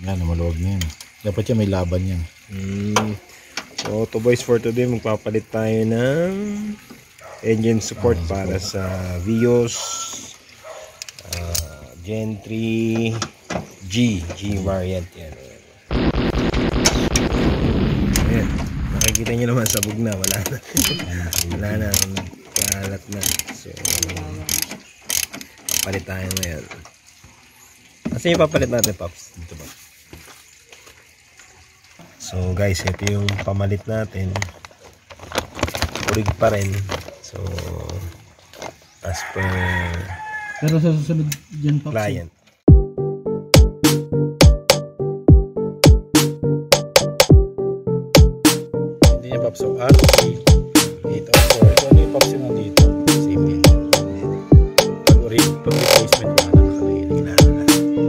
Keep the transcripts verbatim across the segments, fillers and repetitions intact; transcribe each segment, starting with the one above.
Yan, maluwag na yan. Dapat yan may laban yan. Hmm. So, Autoboys for today, magpapalit tayo ng engine support ah, para support. Sa vios uh, Gen three G G variant yan. Ayan. Nakikita nyo naman, sabog na, wala na. Wala na, kalat na. So, papalit tayo ngayon. Kasi yung papalit natin, Pops? Dito ba? So guys, ito yung pamalit natin. Urig pa rin. So, as per pero sa susunod dyan, Pops, client. Hindi niya, Pops. So, at eight oh four. Ito ano yung Pops yung nandito? Same din. Pag-urig, pag-replacement wala na nakalagay. Kailangan na.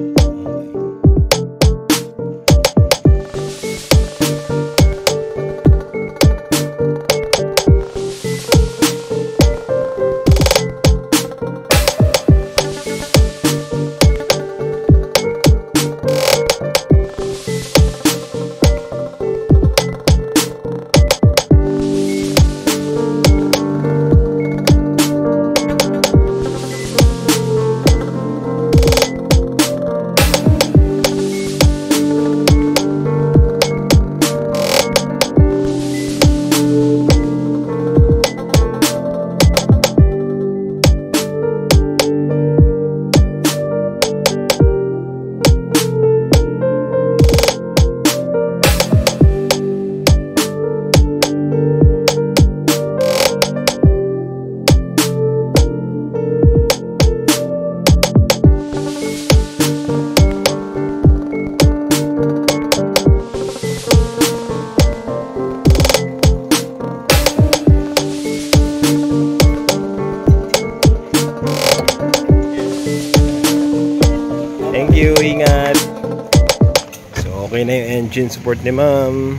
Thank you, ingat. So, okay na yung engine support ni ma'am.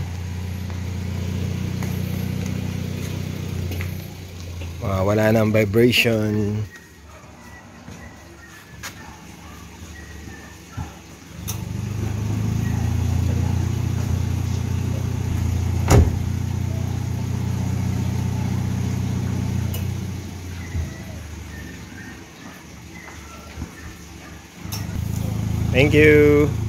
Uh, wala na ang vibration. Thank you.